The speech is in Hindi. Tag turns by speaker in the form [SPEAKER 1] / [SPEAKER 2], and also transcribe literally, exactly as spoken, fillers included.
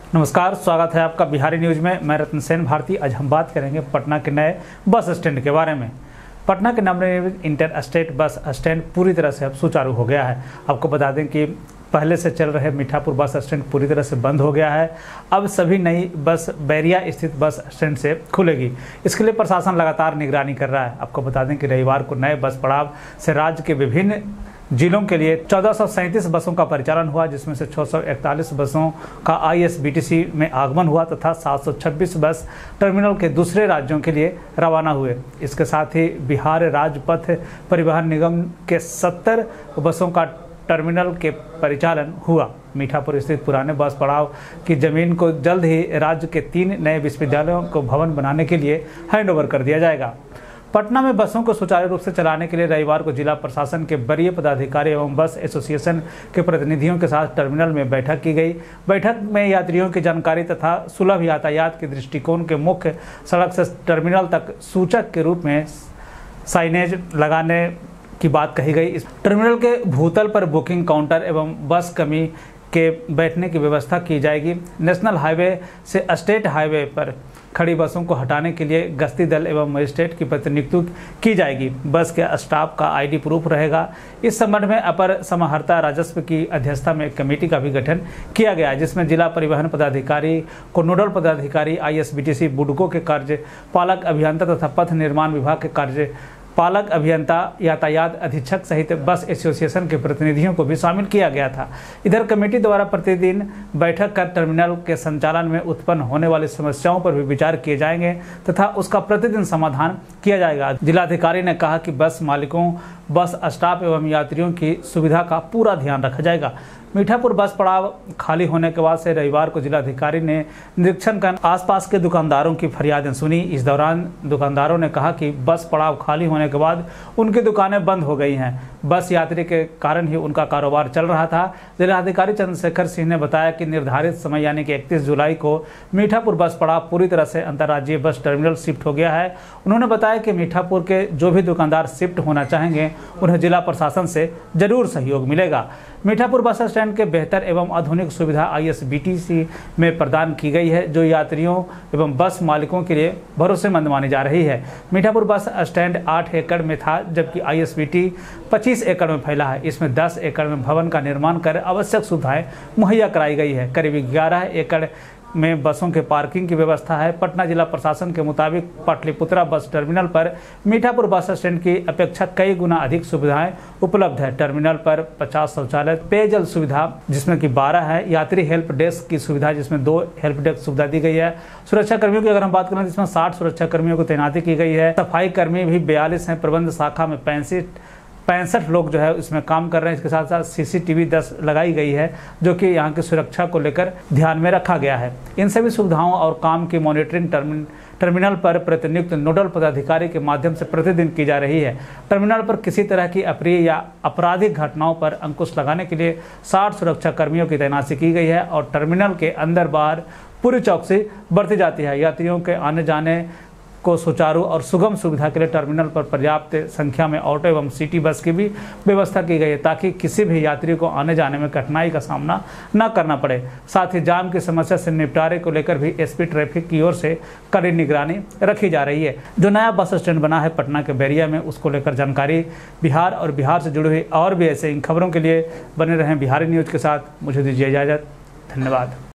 [SPEAKER 1] नमस्कार, स्वागत है आपका बिहारी न्यूज़ में। मैं रत्न सेन भारती। आज हम बात करेंगे पटना के नए बस स्टैंड के बारे में। पटना के नवनिर्मित इंटर स्टेट बस स्टैंड पूरी तरह से अब सुचारू हो गया है। आपको बता दें कि पहले से चल रहे मीठापुर बस स्टैंड पूरी तरह से बंद हो गया है। अब सभी नई बस बैरिया स्थित बस स्टैंड से खुलेगी। इसके लिए प्रशासन लगातार निगरानी कर रहा है। आपको बता दें कि रविवार को नए बस पड़ाव से राज्य के विभिन्न जिलों के लिए चौदह सौ सैंतीस बसों का परिचालन हुआ, जिसमें से छह सौ इकतालीस बसों का I S B T C में आगमन हुआ तथा सात सौ छब्बीस बस टर्मिनल के दूसरे राज्यों के लिए रवाना हुए। इसके साथ ही बिहार राज्य पथ परिवहन निगम के सत्तर बसों का टर्मिनल के परिचालन हुआ। मीठापुर स्थित पुराने बस पड़ाव की जमीन को जल्द ही राज्य के तीन नए विश्वविद्यालयों को भवन बनाने के लिए हैंडओवर कर दिया जाएगा। पटना में बसों को सुचारू रूप से चलाने के लिए रविवार को जिला प्रशासन के वरीय पदाधिकारी एवं बस एसोसिएशन के प्रतिनिधियों के साथ टर्मिनल में बैठक की गई। बैठक में यात्रियों की जानकारी तथा सुलभ यातायात के दृष्टिकोण के मुख्य सड़क से टर्मिनल तक सूचक के रूप में साइनेज लगाने की बात कही गई। इस टर्मिनल के भूतल पर बुकिंग काउंटर एवं बस कमी के बैठने की व्यवस्था की जाएगी। नेशनल हाईवे से स्टेट हाईवे पर खड़ी बसों को हटाने के लिए गश्ती दल एवं मजिस्ट्रेट की प्रतिनियुक्ति की जाएगी। बस के स्टाफ का आईडी प्रूफ रहेगा। इस संबंध में अपर समाहर्ता राजस्व की अध्यक्षता में एक कमेटी का भी गठन किया गया, जिसमें जिला परिवहन पदाधिकारी को नोडल पदाधिकारी, I S B T C BUIDCO के कार्य पालक अभियंता तथा पथ निर्माण विभाग के कार्य पालक अभियंता, यातायात अधीक्षक सहित बस एसोसिएशन के प्रतिनिधियों को भी शामिल किया गया था। इधर कमेटी द्वारा प्रतिदिन बैठक कर टर्मिनल के संचालन में उत्पन्न होने वाली समस्याओं पर भी विचार किए जाएंगे तथा उसका प्रतिदिन समाधान किया जाएगा। जिलाधिकारी ने कहा कि बस मालिकों, बस स्टाफ एवं यात्रियों की सुविधा का पूरा ध्यान रखा जाएगा। मीठापुर बस पड़ाव खाली होने के बाद से रविवार को जिलाधिकारी ने निरीक्षण कर आसपास के दुकानदारों की फरियादें सुनी। इस दौरान दुकानदारों ने कहा कि बस पड़ाव खाली होने के बाद उनकी दुकानें बंद हो गई हैं। बस यात्री के कारण ही उनका कारोबार चल रहा था। जिलाधिकारी चंद्रशेखर सिंह ने बताया कि निर्धारित समय यानी कि इकतीस जुलाई को मीठापुर बस पड़ाव पूरी तरह से अंतर्राज्यीय बस टर्मिनल शिफ्ट हो गया है। उन्होंने बताया कि मीठापुर के जो भी दुकानदार शिफ्ट होना चाहेंगे उन्हें जिला प्रशासन से जरूर सहयोग मिलेगा। मीठापुर बस स्टैंड के बेहतर एवं आधुनिक सुविधा I S B T C में प्रदान की गई है, जो यात्रियों एवं बस मालिकों के लिए भरोसेमंद मानी जा रही है। मीठापुर बस स्टैंड आठ एकड़ में था, जबकि आई एस बी टी पच्चीस एकड़ में फैला है। इसमें दस एकड़ में भवन का निर्माण कर आवश्यक सुविधाएं मुहैया कराई गई है। करीब ग्यारह एकड़ में बसों के पार्किंग की व्यवस्था है। पटना जिला प्रशासन के मुताबिक पाटलिपुत्रा बस टर्मिनल पर मीठापुर बस स्टैंड की अपेक्षा कई गुना अधिक सुविधाएं उपलब्ध है। टर्मिनल पर पचास शौचालय, पेयजल सुविधा जिसमें कि बारह है, यात्री हेल्प डेस्क की सुविधा जिसमें दो हेल्प डेस्क सुविधा दी गई है। सुरक्षा कर्मियों की अगर हम बात करें जिसमें साठ सुरक्षा कर्मियों को तैनाती की गई है। सफाई कर्मी भी बयालीस हैं। प्रबंध शाखा में पैंसठ पैंसठ लोग जो है इसमें काम कर रहे हैं। इसके साथ साथ सी सी टी वी दस लगाई गई है, जो कि यहाँ की सुरक्षा को लेकर ध्यान में रखा गया है। इन सभी सुविधाओं और काम की मॉनिटरिंग टर्मिन टर्मिनल पर प्रतिनियुक्त नोडल पदाधिकारी के माध्यम से प्रतिदिन की जा रही है। टर्मिनल पर किसी तरह की अप्रिय या आपराधिक घटनाओं पर अंकुश लगाने के लिए साठ सुरक्षा कर्मियों की तैनाती की गई है और टर्मिनल के अंदर बाहर पूरी चौकसी बरती जाती है। यात्रियों के आने जाने को सुचारू और सुगम सुविधा के लिए टर्मिनल पर पर्याप्त संख्या में ऑटो एवं सिटी बस की भी व्यवस्था की गई है, ताकि किसी भी यात्री को आने जाने में कठिनाई का सामना न करना पड़े। साथ ही जाम की समस्या से निपटारे को लेकर भी एस पी ट्रैफिक की ओर से कड़ी निगरानी रखी जा रही है। जो नया बस स्टैंड बना है पटना के बैरिया में, उसको लेकर जानकारी बिहार और बिहार से जुड़ी हुई और भी ऐसे इन खबरों के लिए बने रहें बिहारी न्यूज़ के साथ। मुझे दीजिए इजाज़त। धन्यवाद।